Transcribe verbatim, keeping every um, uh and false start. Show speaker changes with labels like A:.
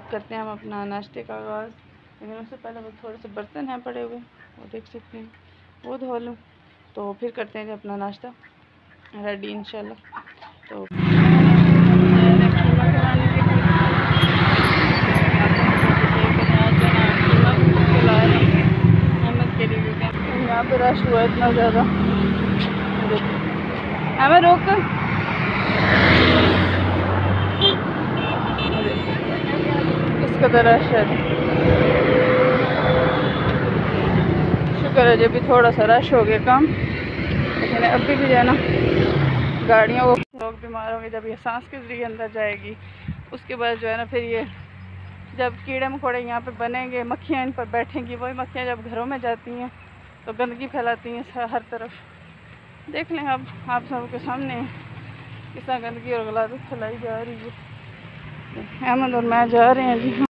A: करते हैं हम अपना नाश्ते का आगाज़। लेकिन उससे पहले वो थोड़े से बर्तन हैं पड़े हुए, वो देख सकते हैं, वो धो लूँ तो फिर करते हैं अपना नाश्ता रेडी इंशाल्लाह। तो अहमद के लिए यहाँ पे रश हुआ इतना ज़्यादा, हमें रोक इस कदर रश है। शुक्र है जब भी थोड़ा सा रश हो गया कम, लेकिन अभी भी जो है ना गाड़ियों को, लोग बीमार होंगे जब ये सांस के ज़रिए अंदर जाएगी। उसके बाद जो है ना फिर ये जब कीड़े मकोड़े यहाँ पे बनेंगे, मक्खियाँ इन पर बैठेंगी, वही मक्खियाँ जब घरों में जाती हैं तो गंदगी फैलाती हैं हर तरफ। देख लें अब आप सबके सामने किस तरह गंदगी और गलाजत फैलाई जा रही है। अहमद और मैं जा रहे हैं जी।